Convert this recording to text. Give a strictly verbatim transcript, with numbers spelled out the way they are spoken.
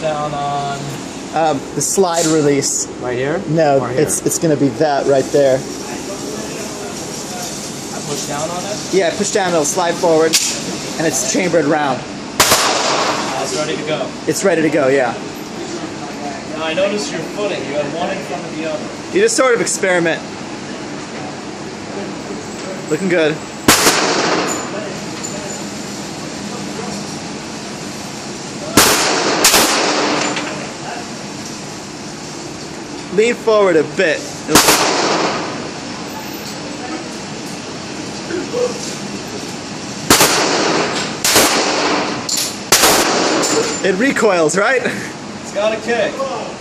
down on... Um, the slide release. Right here? No, or here? it's it's going to be that right there. I push down on it? Yeah, push down, it'll slide forward, and it's chambered round. Uh, it's ready to go. It's ready to go, yeah. Now I noticed your footing. You had one in front of the other. You just sort of experiment. Looking good. Lean forward a bit. It recoils, right? It's got a kick.